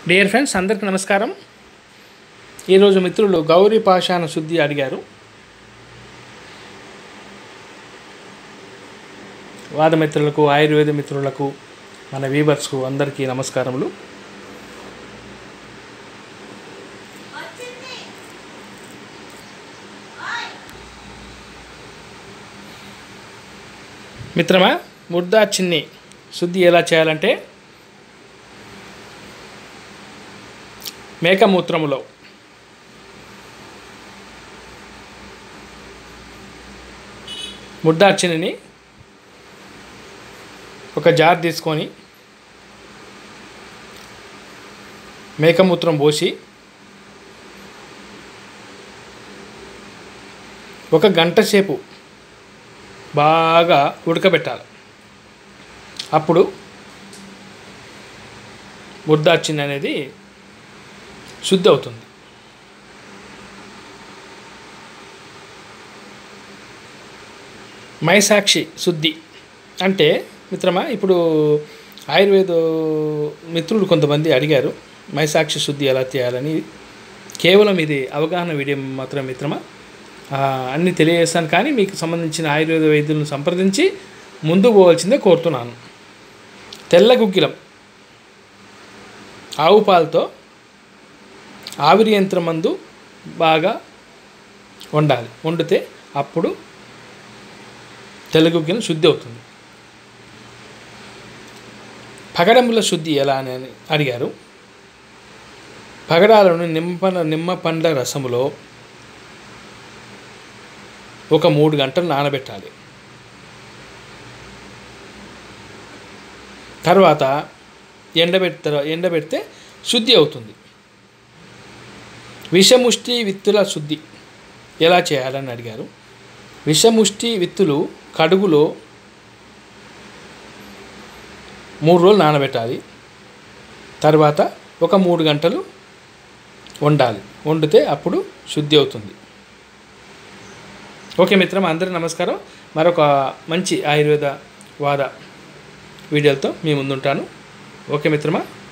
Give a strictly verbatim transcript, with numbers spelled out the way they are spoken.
Dear friends అందరికీ నమస్కారం. ఈరోజు మిత్రులు గౌరీ పాషాణ శుద్ధి అడిగారు. వాద మిత్రులకు, ఆయుర్వేద మిత్రులకు, మన వీవర్స్కు అందరికీ నమస్కారములు. మిత్రమా, ముర్దా చిన్ని శుద్ధి ఎలా చేయాలంటే, మేకమూత్రములో ముర్దార్చిని ఒక జార్ తీసుకొని మేకమూత్రం పోసి ఒక గంట సేపు బాగా ఉడకబెట్టాలి. అప్పుడు ముర్దార్చిని అనేది శుద్ధి అవుతుంది. మైసాక్షి శుద్ధి అంటే మిత్రమా, ఇప్పుడు ఆయుర్వేద మిత్రులు కొంతమంది అడిగారు మైసాక్షి శుద్ధి ఎలా చేయాలని. కేవలం ఇది అవగాహన వీడియో మాత్రం మిత్రమా, అన్నీ తెలియజేస్తాను. కానీ మీకు సంబంధించిన ఆయుర్వేద వైద్యులను సంప్రదించి ముందుకు పోవాల్సిందే కోరుతున్నాను. తెల్ల గుగ్గిలం ఆవు పాలతో ఆవిరి యంత్రం మందు బాగా వండాలి. వండితే అప్పుడు తెల్ల గుగ్గిలం శుద్ధి అవుతుంది. పగడముల శుద్ధి ఎలా అని అడిగారు. పగడాలను నిమ్మ నిమ్మ పండ్ల రసములో ఒక మూడు గంటలు నానబెట్టాలి. తర్వాత ఎండబెడతారు ఎండబెడితే శుద్ధి అవుతుంది. విషముష్టి విత్తుల శుద్ధి ఎలా చేయాలని అడిగారు. విషముష్టి విత్తులు కడుగులో మూడు రోజులు నానబెట్టాలి. తర్వాత ఒక మూడు గంటలు వండాలి. వండితే అప్పుడు శుద్ధి అవుతుంది. ఓకే మిత్రమా, అందరికీ నమస్కారం. మరొక మంచి ఆయుర్వేద వాద వీడియోలతో మీ ముందుంటాను. ఓకే మిత్రమా.